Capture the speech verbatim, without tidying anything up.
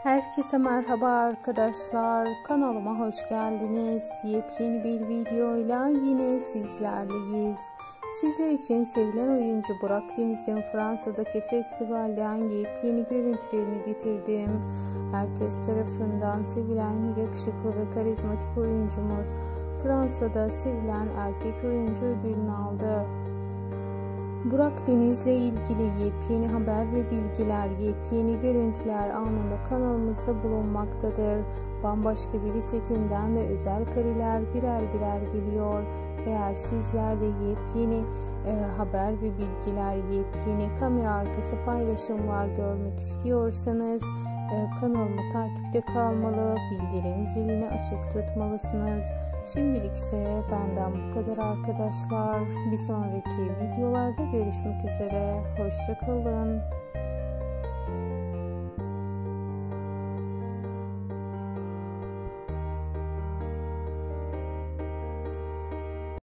Herkese merhaba arkadaşlar, kanalıma hoş geldiniz. Yepyeni bir videoyla yine sizlerleyiz. Sizler için sevilen oyuncu Burak Deniz'in Fransa'daki festivalden yepyeni görüntülerini getirdim. Herkes tarafından sevilen yakışıklı ve karizmatik oyuncumuz Fransa'da sevilen erkek oyuncu ödülünü aldı. Burak Deniz'le ilgili yepyeni haber ve bilgiler, yepyeni görüntüler anında kanalımızda bulunmaktadır. Bambaşka bir setinden de özel kareler birer birer geliyor. Eğer sizler de yepyeni e, haber ve bilgiler, yepyeni kamera arkası paylaşımlar görmek istiyorsanız e, kanalımı takipte kalmalı, bildirim zilini açık tutmalısınız. Şimdilik ise benden bu kadar arkadaşlar. Bir sonraki videolarda görüşmek üzere. Hoşça kalın.